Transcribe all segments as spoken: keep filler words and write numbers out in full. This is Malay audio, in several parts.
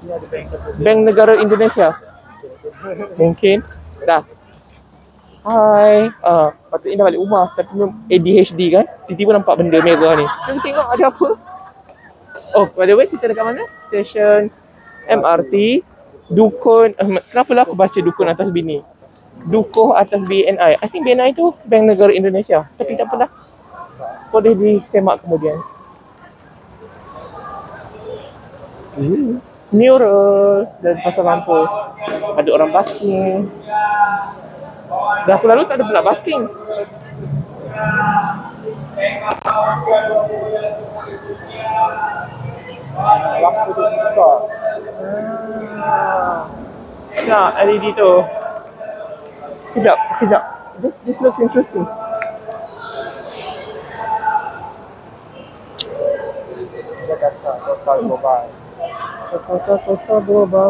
Bank Negara Indonesia. Mungkin. Dah. Hai. Ah, patutnya dah balik rumah. Tapi A D H D kan. Tiba-tiba nampak benda merah ni. Kita tengok ada apa. Oh, by the way, kita dekat mana? Stesen M R T. Dukun. Uh, kenapa lah aku baca Dukun Atas Bini? Dukuh Atas B N I. I think B N I tu Bank Negara Indonesia. Tapi tak apalah. Boleh disemak kemudian. Hmm. Mural dan pasar lampu. Ada orang basking. Dah aku lalu tak ada pula basking. Lampu tu juga. Nah, L E D tu. Kejap, kejap. This this looks interesting. Jakarta, kota global. Kota kota global.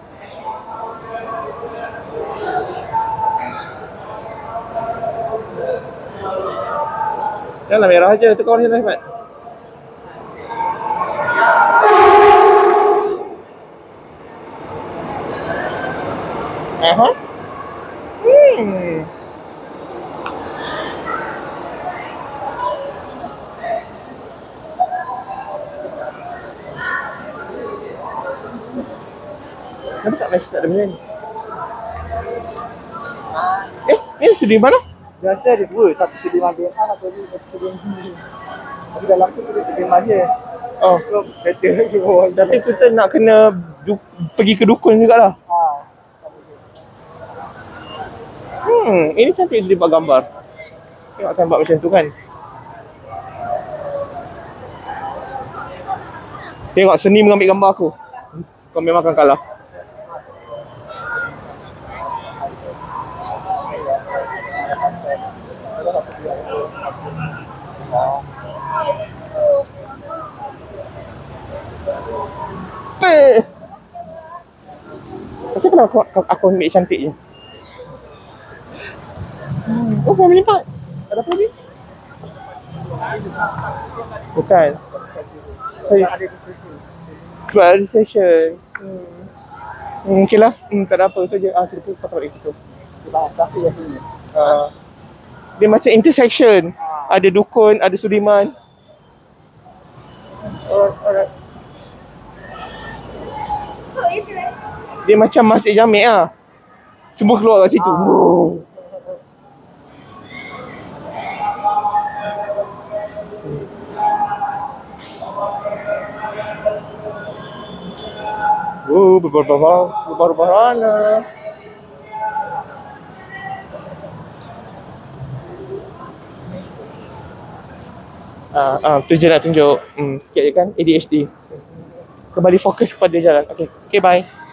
Janganlah merah aja, tu kawan sini, Ahmad. Aha. Hmm. Kenapa tak match tak ada benda ni? Eh, ni sudi mana? Biasa ada dua, satu Sudirman B N A, satu lagi satu Sudirman Hindi. Tapi dalam tu ada Sudirman je. Oh, So, better ke bawah. tapi kita nak kena du- pergi ke dukun jugalah. Ha. Hmm, ini cantik dia buat gambar. Tengok sambat macam tu kan. Tengok seni mengambil gambar aku. Kau memang akan kalah. Pe. Kenapa kalau aku, aku, aku ambil cantik je? Hmm. Oh, family part. Ada apa ni? Bukan. Saya sebab ada session. Hmm. Hmm, okay lah. Hmm, tak ada apa. Itu je. Ah, kita tu patut balik situ. Bahasa yang sini. Uh, dia macam intersection. Ada dukun, ada Sudirman. Oh, alright. Dia macam masjid Jamek lah. Semua keluar kat situ. Ah. Oh, berubah-ubah, berubah-ubah warna. Ah, ah, tu je nak tunjuk. Hmm, sikit je kan A D H D. Kembali fokus kepada jalan. Okay, okay, bye.